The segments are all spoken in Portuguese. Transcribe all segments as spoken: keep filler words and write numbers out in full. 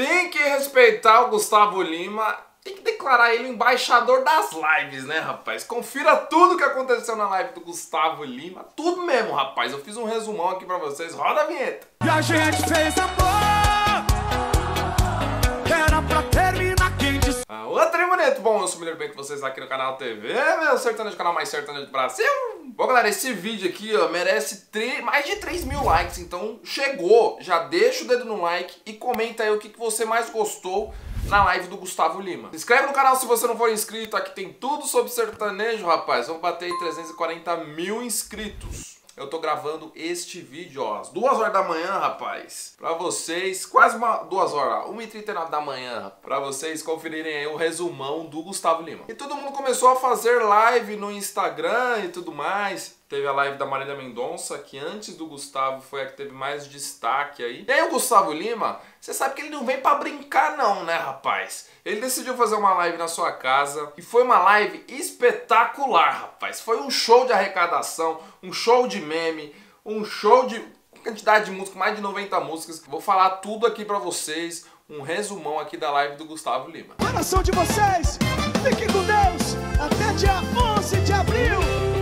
Tem que respeitar o Gustavo Lima, tem que declarar ele o embaixador das lives, né, rapaz? Confira tudo que aconteceu na live do Gustavo Lima, tudo mesmo, rapaz. Eu fiz um resumão aqui pra vocês, roda a vinheta. E a gente fez amor, era pra terminar quente. Ah, outro é bonito. Bom, eu sou o Mineiro Bem com vocês aqui no canal T V, meu sertanejo, canal mais sertanejo do Brasil. Bom, galera, esse vídeo aqui, ó, merece mais de três mil likes, então chegou. Já deixa o dedo no like e comenta aí o que, que você mais gostou na live do Gustavo Lima. Se inscreve no canal se você não for inscrito, aqui tem tudo sobre sertanejo, rapaz. Vamos bater aí trezentos e quarenta mil inscritos. Eu tô gravando este vídeo, ó, às duas horas da manhã, rapaz. Pra vocês, quase uma, duas horas, uma e trinta e nove da manhã, pra vocês conferirem aí o resumão do Gustavo Lima. E todo mundo começou a fazer live no Instagram e tudo mais. Teve a live da Marília Mendonça, que antes do Gustavo foi a que teve mais destaque aí. E aí o Gustavo Lima, você sabe que ele não vem pra brincar não, né, rapaz? Ele decidiu fazer uma live na sua casa e foi uma live espetacular, rapaz. Foi um show de arrecadação, um show de meme, um show de quantidade de música, mais de noventa músicas. Vou falar tudo aqui pra vocês, um resumão aqui da live do Gustavo Lima. Coração de vocês, fiquem com Deus, até dia onze de abril.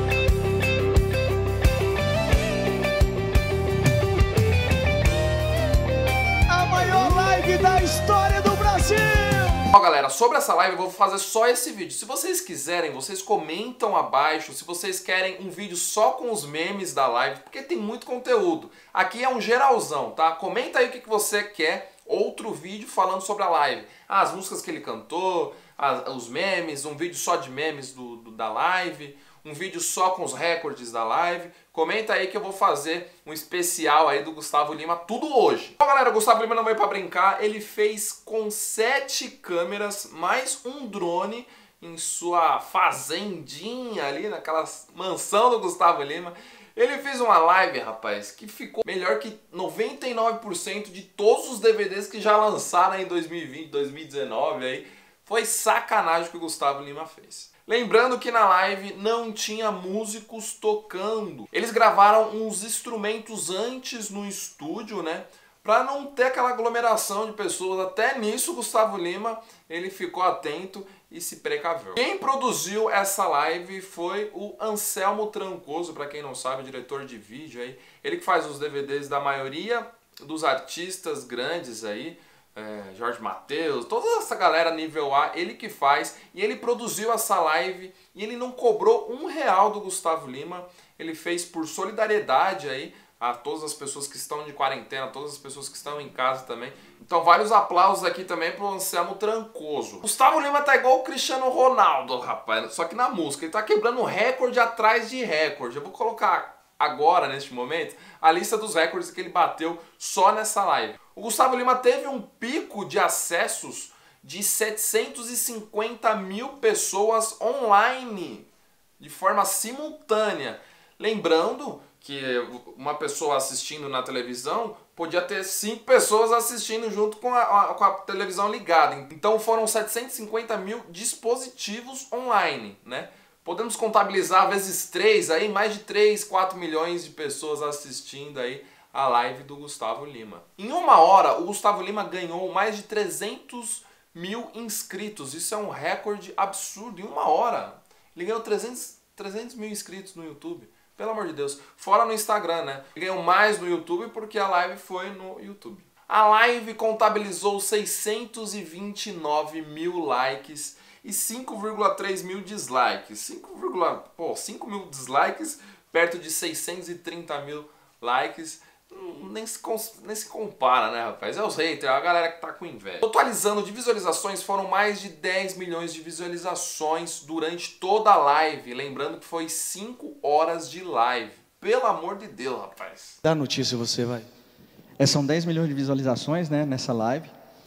A maior live da história do Brasil. Ó, galera, sobre essa live eu vou fazer só esse vídeo. Se vocês quiserem, vocês comentam abaixo se vocês querem um vídeo só com os memes da live, porque tem muito conteúdo. Aqui é um geralzão, tá? Comenta aí o que que você quer, outro vídeo falando sobre a live. Ah, as músicas que ele cantou, as, os memes, um vídeo só de memes do, do, da live, um vídeo só com os recordes da live. Comenta aí que eu vou fazer um especial aí do Gustavo Lima, tudo hoje. Bom, galera, o Gustavo Lima não veio pra brincar, ele fez com sete câmeras, mais um drone em sua fazendinha ali, naquela mansão do Gustavo Lima. Ele fez uma live, rapaz, que ficou melhor que noventa e nove por cento de todos os D V Ds que já lançaram em dois mil e vinte, dois mil e dezenove aí. Foi sacanagem o que o Gustavo Lima fez. Lembrando que na live não tinha músicos tocando. Eles gravaram uns instrumentos antes no estúdio, né? Pra não ter aquela aglomeração de pessoas. Até nisso o Gustavo Lima, ele ficou atento e se precaveu. Quem produziu essa live foi o Anselmo Trancoso, pra quem não sabe, diretor de vídeo aí. Ele que faz os D V Ds da maioria dos artistas grandes aí. É, Jorge Mateus, toda essa galera nível A, ele que faz, e ele produziu essa live e ele não cobrou um real do Gustavo Lima. Ele fez por solidariedade aí a todas as pessoas que estão de quarentena, todas as pessoas que estão em casa também. Então vários aplausos aqui também pro Anselmo Trancoso. Gustavo Lima tá igual o Cristiano Ronaldo, rapaz, só que na música ele tá quebrando recorde atrás de recorde. Eu vou colocar agora, neste momento, a lista dos recordes que ele bateu só nessa live. O Gustavo Lima teve um pico de acessos de setecentos e cinquenta mil pessoas online, de forma simultânea. Lembrando que uma pessoa assistindo na televisão podia ter cinco pessoas assistindo junto com a, a, com a televisão ligada. Então foram setecentos e cinquenta mil dispositivos online, né? Podemos contabilizar vezes três aí, mais de três, quatro milhões de pessoas assistindo aí a live do Gustavo Lima. Em uma hora, o Gustavo Lima ganhou mais de trezentos mil inscritos. Isso é um recorde absurdo. Em uma hora, ele ganhou trezentos, trezentos mil inscritos no YouTube. Pelo amor de Deus. Fora no Instagram, né? Ele ganhou mais no YouTube porque a live foi no YouTube. A live contabilizou seiscentos e vinte e nove mil likes e cinco vírgula três mil dislikes. cinco, pô, cinco mil dislikes perto de seiscentos e trinta mil likes. Nem se, nem se compara, né, rapaz? É os haters, é a galera que tá com inveja. Totalizando de visualizações, foram mais de dez milhões de visualizações durante toda a live. Lembrando que foi cinco horas de live. Pelo amor de Deus, rapaz. Dá notícia você, vai. É, são dez milhões de visualizações, né, nessa live.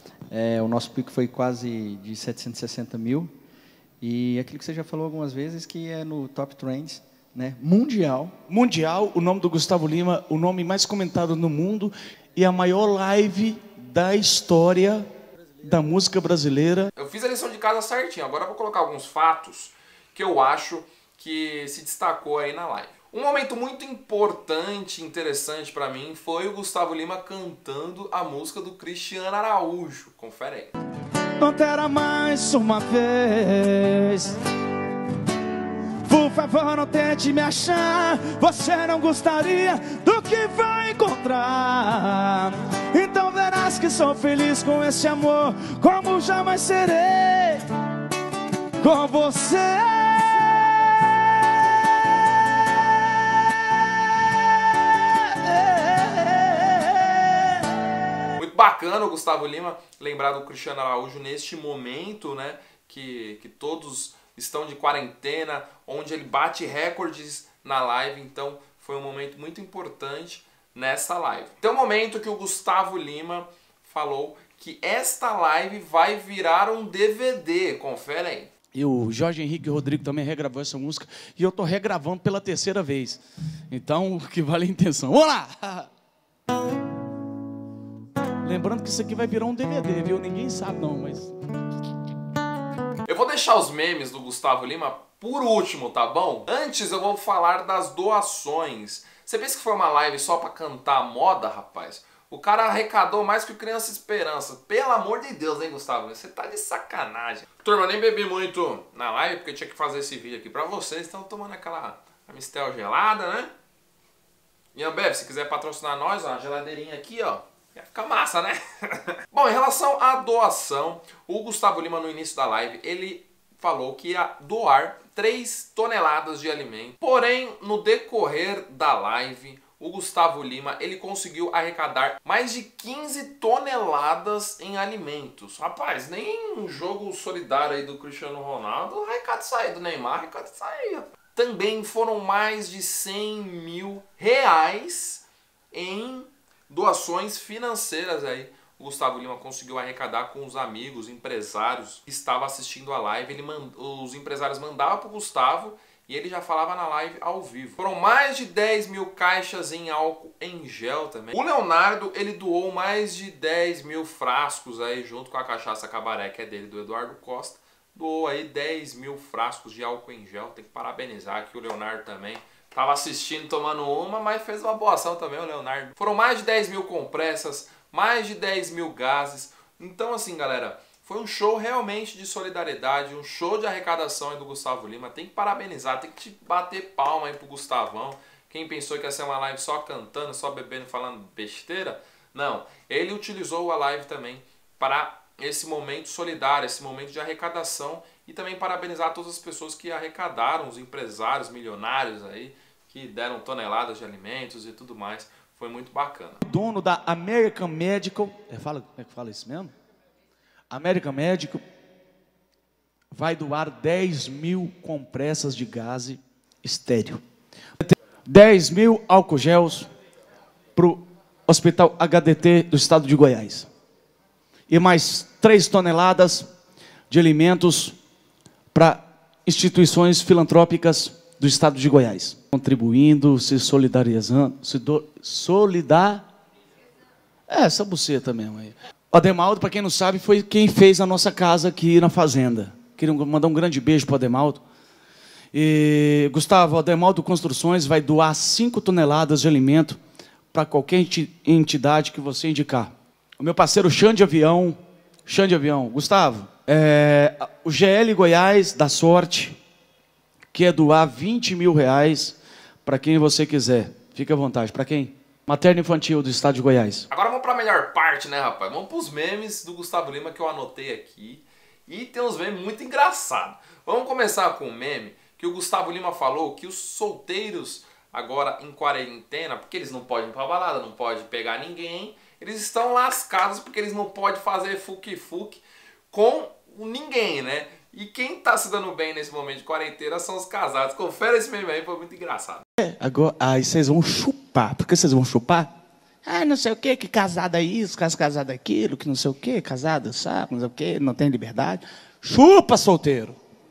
É, o nosso pico foi quase de setecentos e sessenta mil. E aquilo que você já falou algumas vezes, que é no Top Trends, né, mundial. Mundial, o nome do Gustavo Lima, o nome mais comentado no mundo e a maior live da história da música brasileira. Eu fiz a lição de casa certinho, agora eu vou colocar alguns fatos que eu acho que se destacou aí na live. Um momento muito importante, interessante pra mim, foi o Gustavo Lima cantando a música do Cristiano Araújo. Confere aí. Não terá mais uma vez. Por favor, não tente me achar. Você não gostaria do que vai encontrar. Então verás que sou feliz com esse amor, como jamais serei com você. Bacana o Gustavo Lima lembrar do Cristiano Araújo neste momento, né, que, que todos estão de quarentena, onde ele bate recordes na live, então foi um momento muito importante nessa live. Tem um momento que o Gustavo Lima falou que esta live vai virar um D V D, confere aí. E o Jorge Henrique Rodrigo também regravou essa música, e eu tô regravando pela terceira vez, então o que vale a intenção. Vamos lá! Lembrando que isso aqui vai virar um D V D, viu? Ninguém sabe não, mas... Eu vou deixar os memes do Gustavo Lima por último, tá bom? Antes eu vou falar das doações. Você pensa que foi uma live só pra cantar moda, rapaz? O cara arrecadou mais que o Criança Esperança. Pelo amor de Deus, hein, Gustavo? Você tá de sacanagem. Turma, eu nem bebi muito na live, porque eu tinha que fazer esse vídeo aqui pra vocês. Estão tomando aquela Amistel gelada, né? E Ambev, se quiser patrocinar nós, ó, a geladeirinha aqui, ó. Ia ficar massa, né? Bom, em relação à doação, o Gustavo Lima no início da live, ele falou que ia doar três toneladas de alimento. Porém, no decorrer da live, o Gustavo Lima, ele conseguiu arrecadar mais de quinze toneladas em alimentos. Rapaz, nem um jogo solidário aí do Cristiano Ronaldo, arrecada sair do Neymar, arrecada sair. Também foram mais de cem mil reais em doações financeiras aí. O Gustavo Lima conseguiu arrecadar com os amigos, empresários que estavam assistindo a live. Ele mand... Os empresários mandavam para o Gustavo e ele já falava na live ao vivo. Foram mais de dez mil caixas em álcool em gel também. O Leonardo, ele doou mais de dez mil frascos aí, junto com a cachaça Cabaré, que é dele, do Eduardo Costa. Doou aí dez mil frascos de álcool em gel. Tem que parabenizar aqui o Leonardo também. Tava assistindo, tomando uma, mas fez uma boa ação também o Leonardo. Foram mais de dez mil compressas, mais de dez mil gases. Então assim, galera, foi um show realmente de solidariedade, um show de arrecadação aí do Gustavo Lima. Tem que parabenizar, tem que te bater palma aí pro Gustavão. Quem pensou que ia ser uma live só cantando, só bebendo, falando besteira, não. Ele utilizou a live também para esse momento solidário, esse momento de arrecadação, e também parabenizar todas as pessoas que arrecadaram, os empresários milionários aí, que deram toneladas de alimentos e tudo mais. Foi muito bacana. Dono da American Medical, é, fala, como é que fala isso mesmo? American Medical vai doar dez mil compressas de gás estéreo. dez mil álcool gels para o Hospital H D T do estado de Goiás. E mais três toneladas de alimentos para instituições filantrópicas do estado de Goiás. Contribuindo, se solidarizando, se do, solidar... É, essa buceta mesmo aí. O Ademaldo, para quem não sabe, foi quem fez a nossa casa aqui na fazenda. Queria mandar um grande beijo para o Ademaldo. E, Gustavo, o Ademaldo Construções vai doar cinco toneladas de alimento para qualquer entidade que você indicar. O meu parceiro Xande Avião, Xande Avião, Gustavo, é, o G L Goiás da Sorte quer doar vinte mil reais para quem você quiser. Fique à vontade. Para quem? Materno Infantil do estado de Goiás. Agora vamos para a melhor parte, né, rapaz? Vamos para os memes do Gustavo Lima que eu anotei aqui. E tem uns memes muito engraçados. Vamos começar com um meme que o Gustavo Lima falou que os solteiros agora em quarentena, porque eles não podem ir pra balada, não podem pegar ninguém, eles estão lascados porque eles não podem fazer fuque-fuque com ninguém, né? E quem tá se dando bem nesse momento de quarentena são os casados. Confere esse meme aí, foi muito engraçado. É, agora, aí vocês vão chupar. Por que vocês vão chupar? Ah, não sei o quê, que casada é isso, casada é aquilo, que não sei o quê, casada, sabe, não sei o quê, não tem liberdade. Chupa, solteiro.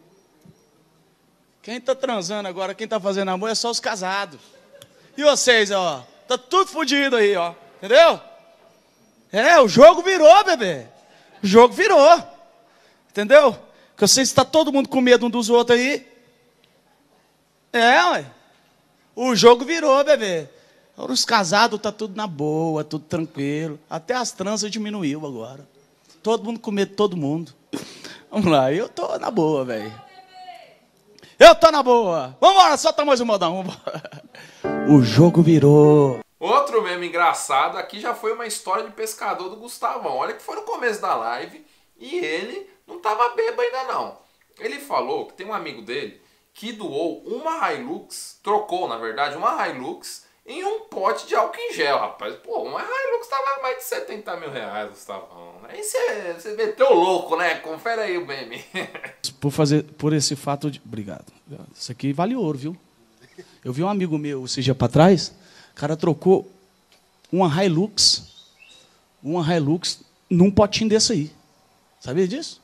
Quem tá transando agora, quem tá fazendo amor é só os casados. E vocês, ó, tá tudo fodido aí, ó, entendeu? É, o jogo virou, bebê. O jogo virou. Entendeu? Que vocês está todo mundo com medo um dos outros aí. É, ué. O jogo virou, bebê. Agora os casados tá tudo na boa, tudo tranquilo. Até as tranças diminuiu agora. Todo mundo com medo de todo mundo. Vamos lá, eu tô na boa, velho. Eu tô na boa. Vambora, solta mais um modão. Vambora. O jogo virou. Outro meme engraçado aqui já foi uma história de pescador do Gustavão. Olha que foi no começo da live e ele não tava bêbado ainda não. Ele falou que tem um amigo dele que doou uma Hilux, trocou na verdade uma Hilux em um pote de álcool em gel, rapaz. Pô, uma Hilux tava mais de setenta mil reais, Gustavão. Aí você, você meteu louco, né? Confere aí o meme. Por, fazer, por esse fato de... Obrigado. Isso aqui vale ouro, viu? Eu vi um amigo meu, esse dia pra trás, o cara trocou uma Hilux, uma Hilux num potinho desse aí. Sabia disso?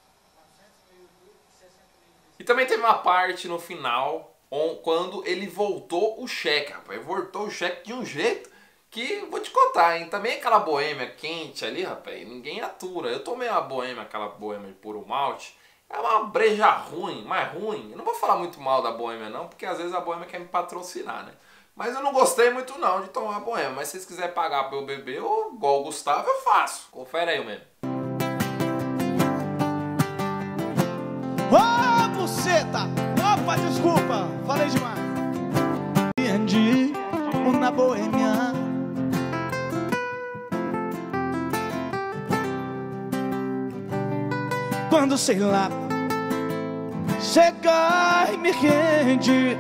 E também teve uma parte no final... quando ele voltou o cheque, rapaz. Voltou o cheque de um jeito que, vou te contar, hein? Também aquela boêmia quente ali, rapaz, ninguém atura. Eu tomei uma boêmia, aquela boêmia de puro malte. É uma breja ruim, mais ruim. Eu não vou falar muito mal da boêmia não, porque às vezes a boêmia quer me patrocinar, né? Mas eu não gostei muito não de tomar a boêmia. Mas se vocês quiserem pagar pra eu beber, ou igual o Gustavo, eu faço. Confere aí o meme. Ô, buceta! Opa, desculpa, falei demais. Aprendi na boêmia. Quando, sei lá, chega e me rende,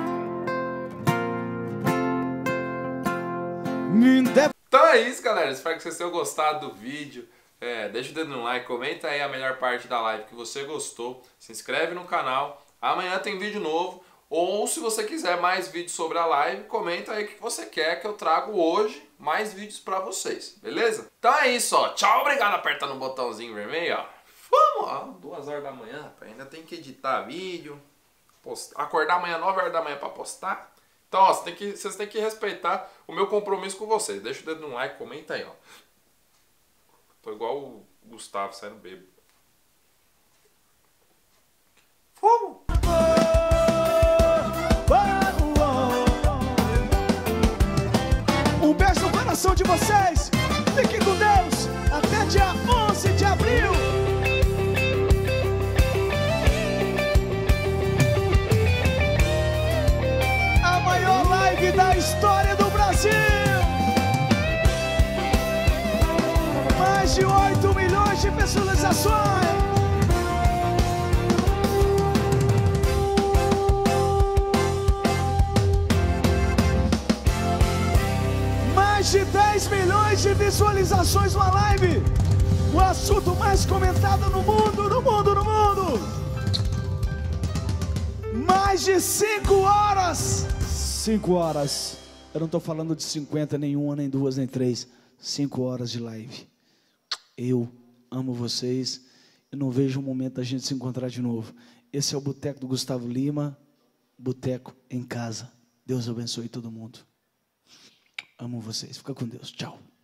me deve... Então é isso, galera. Espero que vocês tenham gostado do vídeo. É, deixa o dedo no like, comenta aí a melhor parte da live que você gostou. Se inscreve no canal. Amanhã tem vídeo novo. Ou se você quiser mais vídeos sobre a live, comenta aí o que você quer que eu trago hoje mais vídeos pra vocês, beleza? Então é isso, ó. Tchau, obrigado. Aperta no botãozinho vermelho, ó. Vamos, ó. Duas horas da manhã, rapaz. Ainda tem que editar vídeo. Postar, acordar amanhã, nove horas da manhã pra postar. Então, ó, você tem que, vocês têm que respeitar o meu compromisso com vocês. Deixa o dedo no like, comenta aí, ó. Tô igual o Gustavo saindo bêbado. Vamos! Um beijo no coração de vocês. Fiquem com Deus. Até dia onze de abril. A maior live da história do Brasil. Mais de oito milhões de visualizações. Mais de dez milhões de visualizações numa live. O assunto mais comentado no mundo, no mundo, no mundo. Mais de cinco horas. Cinco horas. Eu não estou falando de cinquenta, nem uma, nem duas, nem três. Cinco horas de live. Eu amo vocês. Eu não vejo um momento da gente se encontrar de novo. Esse é o Boteco do Gustavo Lima. Boteco em casa. Deus abençoe todo mundo. Amo vocês. Fica com Deus. Tchau.